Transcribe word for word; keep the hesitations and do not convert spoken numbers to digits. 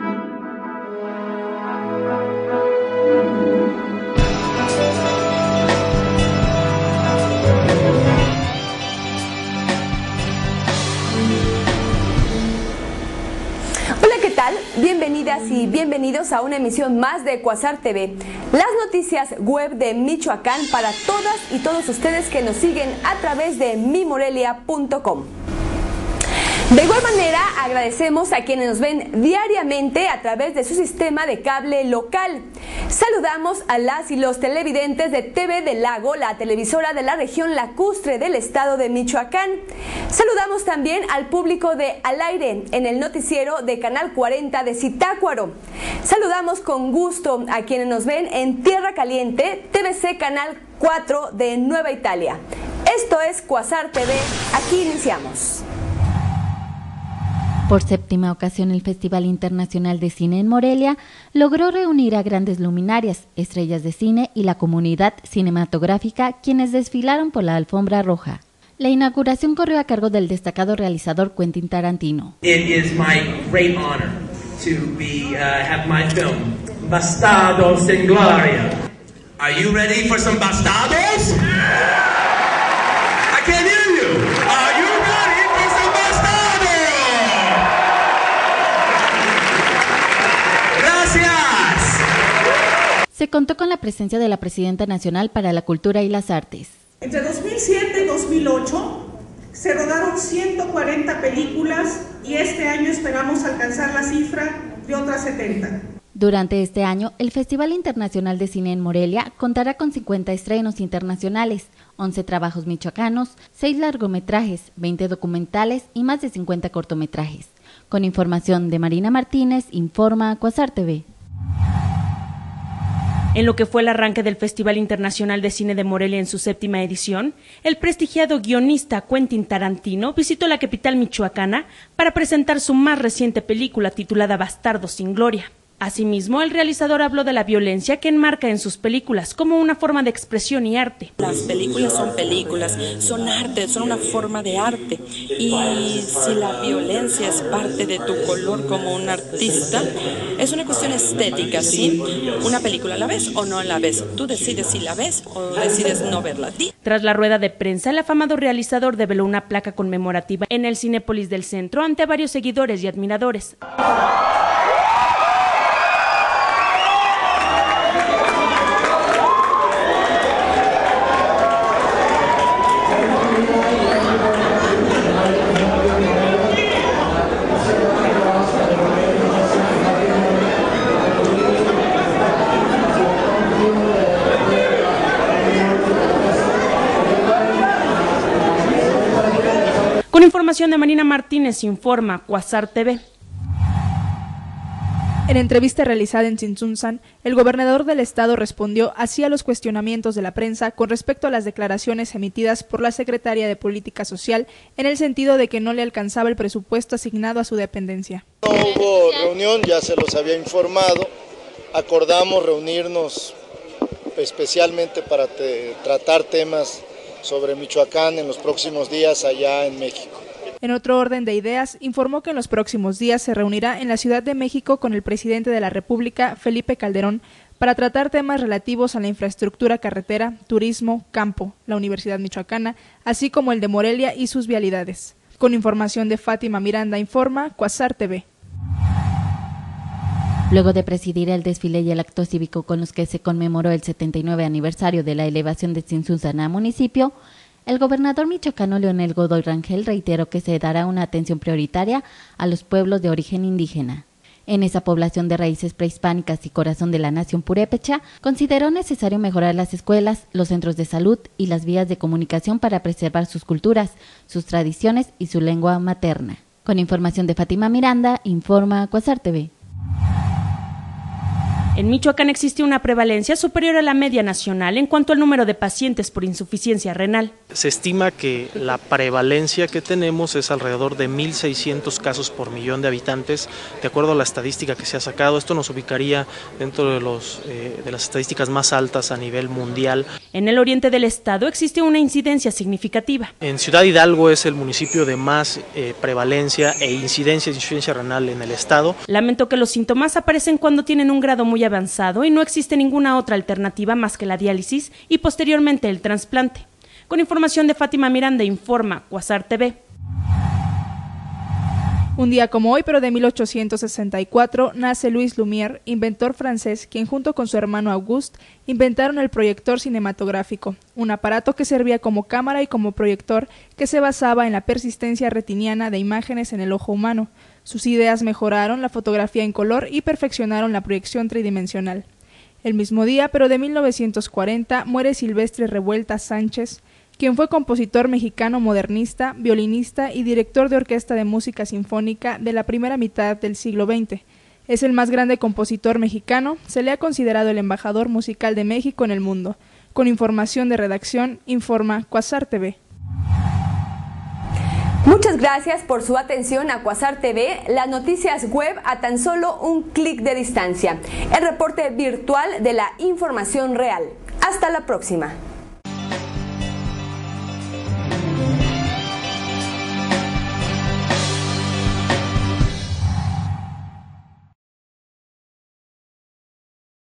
Bienvenidas y bienvenidos a una emisión más de Cuasar T V, las noticias web de Michoacán para todas y todos ustedes que nos siguen a través de mi morelia punto com. De igual manera, agradecemos a quienes nos ven diariamente a través de su sistema de cable local. Saludamos a las y los televidentes de T V del Lago, la televisora de la región lacustre del estado de Michoacán. Saludamos también al público de Al Aire en el noticiero de Canal cuarenta de Zitácuaro. Saludamos con gusto a quienes nos ven en Tierra Caliente, T V C Canal cuatro de Nueva Italia. Esto es Cuasar T V, aquí iniciamos. Por séptima ocasión, el Festival Internacional de Cine en Morelia logró reunir a grandes luminarias, estrellas de cine y la comunidad cinematográfica, quienes desfilaron por la alfombra roja. La inauguración corrió a cargo del destacado realizador Quentin Tarantino. It is my great honor to be uh, have my film Bastardos sin Gloria. Are you ready for some bastardos? I can't hear you. Are you ready for some bastardos? Gracias. Se contó con la presencia de la Presidenta Nacional para la Cultura y las Artes. Entre dos mil siete y dos mil ocho se rodaron ciento cuarenta películas y este año esperamos alcanzar la cifra de otras setenta. Durante este año, el Festival Internacional de Cine en Morelia contará con cincuenta estrenos internacionales, once trabajos michoacanos, seis largometrajes, veinte documentales y más de cincuenta cortometrajes. Con información de Marina Martínez, informa Cuasar T V. En lo que fue el arranque del Festival Internacional de Cine de Morelia en su séptima edición, el prestigiado guionista Quentin Tarantino visitó la capital michoacana para presentar su más reciente película titulada Bastardos sin Gloria. Asimismo, el realizador habló de la violencia que enmarca en sus películas como una forma de expresión y arte. Las películas son películas, son arte, son una forma de arte. Y si la violencia es parte de tu color como un artista, es una cuestión estética, ¿sí? Una película la ves o no la ves. Tú decides si la ves o decides no verla. Tras la rueda de prensa, el afamado realizador develó una placa conmemorativa en el Cinépolis del Centro ante varios seguidores y admiradores. Con información de Marina Martínez, informa Cuasar T V. En entrevista realizada en Tzintzuntzan, el gobernador del estado respondió así a los cuestionamientos de la prensa con respecto a las declaraciones emitidas por la secretaria de Política Social en el sentido de que no le alcanzaba el presupuesto asignado a su dependencia. No hubo reunión, ya se los había informado, acordamos reunirnos especialmente para te, tratar temas sobre Michoacán en los próximos días allá en México. En otro orden de ideas, informó que en los próximos días se reunirá en la Ciudad de México con el presidente de la República, Felipe Calderón, para tratar temas relativos a la infraestructura carretera, turismo, campo, la Universidad Michoacana, así como el de Morelia y sus vialidades. Con información de Fátima Miranda, informa Cuasar T V. Luego de presidir el desfile y el acto cívico con los que se conmemoró el setenta y nueve aniversario de la elevación de Tzintzuntzan a municipio, el gobernador michoacano Leonel Godoy Rangel reiteró que se dará una atención prioritaria a los pueblos de origen indígena. En esa población de raíces prehispánicas y corazón de la nación purépecha, consideró necesario mejorar las escuelas, los centros de salud y las vías de comunicación para preservar sus culturas, sus tradiciones y su lengua materna. Con información de Fátima Miranda, informa Cuasar T V. En Michoacán existe una prevalencia superior a la media nacional en cuanto al número de pacientes por insuficiencia renal. Se estima que la prevalencia que tenemos es alrededor de mil seiscientos casos por millón de habitantes, de acuerdo a la estadística que se ha sacado. Esto nos ubicaría dentro de, los, eh, de las estadísticas más altas a nivel mundial. En el oriente del estado existe una incidencia significativa. En Ciudad Hidalgo es el municipio de más eh, prevalencia e incidencia de insuficiencia renal en el estado. Lamento que los síntomas aparecen cuando tienen un grado muy avanzado y no existe ninguna otra alternativa más que la diálisis y posteriormente el trasplante. Con información de Fátima Miranda, informa Cuasar T V. Un día como hoy, pero de mil ochocientos sesenta y cuatro, nace Louis Lumière, inventor francés, quien junto con su hermano Auguste inventaron el proyector cinematográfico, un aparato que servía como cámara y como proyector que se basaba en la persistencia retiniana de imágenes en el ojo humano. Sus ideas mejoraron la fotografía en color y perfeccionaron la proyección tridimensional. El mismo día, pero de mil novecientos cuarenta, muere Silvestre Revuelta Sánchez, quien fue compositor mexicano modernista, violinista y director de orquesta de música sinfónica de la primera mitad del siglo veinte. Es el más grande compositor mexicano, se le ha considerado el embajador musical de México en el mundo. Con información de redacción, informa Cuasar T V. Muchas gracias por su atención a Cuasar T V, las noticias web a tan solo un clic de distancia. El reporte virtual de la información real. Hasta la próxima.